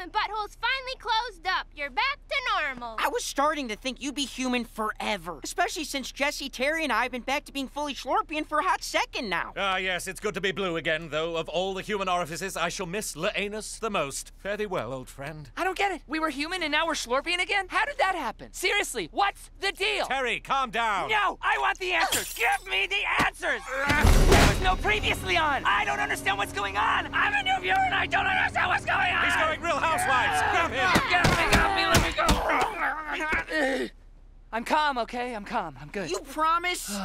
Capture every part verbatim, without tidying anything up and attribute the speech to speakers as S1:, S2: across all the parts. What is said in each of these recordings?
S1: human butthole's finally closed up. You're back to normal.
S2: I was starting to think you'd be human forever. Especially since Jesse, Terry, and I have been back to being fully Schlorpian for a hot second now.
S3: Ah, yes, it's good to be blue again, though. Of all the human orifices, I shall miss Leanus the most. Fare thee well, old friend.
S4: I don't get it. We were human and now we're Schlorpian again? How did that happen? Seriously, what's the deal?
S3: Terry, calm down.
S4: No, I want the answers. Give me the answers. There was no previously on. I don't understand what's going on. I'm a new viewer and I don't understand what's going on.
S3: He's going Real Housewives. Grab him.
S4: Get me, get me, let me go. I'm calm, okay? I'm calm. I'm good.
S2: You promise?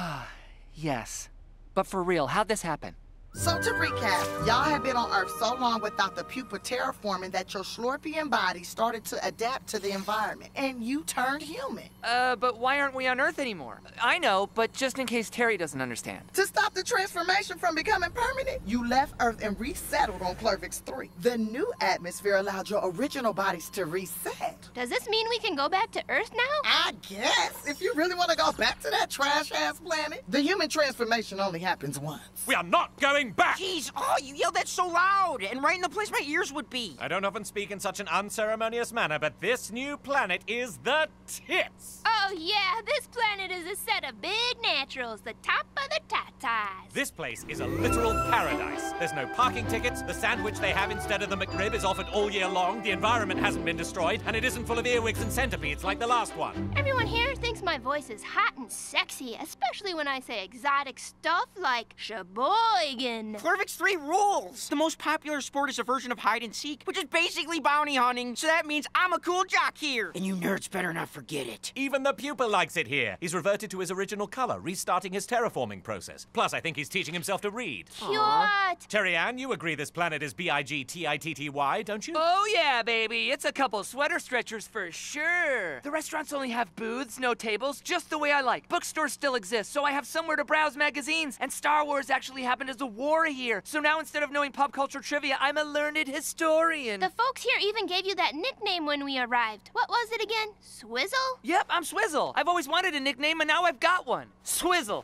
S4: Yes. But for real, how'd this happen?
S5: So to recap, y'all have been on Earth so long without the Pupa terraforming that your Schlorpian body started to adapt to the environment, and you turned human.
S4: Uh, but why aren't we on Earth anymore? I know, but just in case Terry doesn't understand.
S5: To stop the transformation from becoming permanent, you left Earth and resettled on Clervix three. The new atmosphere allowed your original bodies to reset.
S1: Does this mean we can go back to Earth now?
S5: I guess, if you really want to go back to that trash-ass planet. The human transformation only happens once.
S3: We are not going back!
S2: Jeez, oh, you yelled that so loud, and right in the place my ears would be.
S3: I don't often speak in such an unceremonious manner, but this new planet is the tits!
S1: Oh yeah, this planet is a set of big naturals, the top of the tatas.
S3: This place is a literal paradise. There's no parking tickets, the sandwich they have instead of the McRib is offered all year long, the environment hasn't been destroyed, and it isn't full of earwigs and centipedes like the last one.
S1: Everyone here thinks my voice is hot and sexy, especially when I say exotic stuff like Sheboygan.
S2: Clervix three rules! The most popular sport is a version of hide and seek, which is basically bounty hunting, so that means I'm a cool jock here. And you nerds better not forget it.
S3: Even the Pupa likes it here. He's reverted to his original color, restarting his terraforming process. Plus, I think he's teaching himself to read.
S1: Cute!
S3: Terry Ann, you agree this planet is B I G T I T T Y, don't you?
S4: Oh yeah, baby. It's a couple sweater stretchers for sure. The restaurants only have booths, no tables, just the way I like. Bookstores still exist, so I have somewhere to browse magazines. And Star Wars actually happened as a war here. So now instead of knowing pop culture trivia, I'm a learned historian.
S1: The folks here even gave you that nickname when we arrived. What was it again? Swizzle?
S4: Yep, I'm Swizzle. I've always wanted a nickname and now I've got one. Swizzle.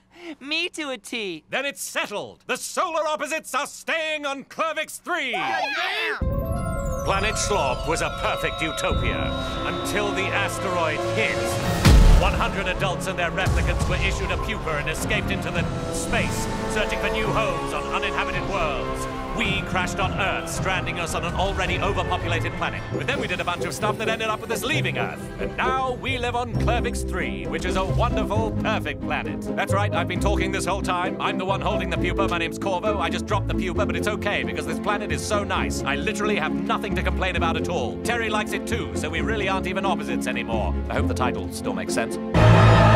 S4: Me to a T.
S3: Then it's settled. The solar opposites are staying on Clervix three.
S2: Yeah.
S3: Planet Schlorp was a perfect utopia until the asteroid hit. one hundred adults and their replicants were issued a pupa and escaped into the space, searching for new homes on uninhabited worlds. We crashed on Earth, stranding us on an already overpopulated planet. But then we did a bunch of stuff that ended up with us leaving Earth. And now we live on Clervix three, which is a wonderful, perfect planet. That's right, I've been talking this whole time. I'm the one holding the pupa. My name's Korvo. I just dropped the pupa, but it's okay because this planet is so nice. I literally have nothing to complain about at all. Terry likes it too, so we really aren't even opposites anymore. I hope the title still makes sense.